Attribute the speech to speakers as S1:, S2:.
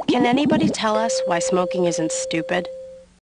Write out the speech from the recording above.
S1: Can anybody tell us why smoking isn't stupid?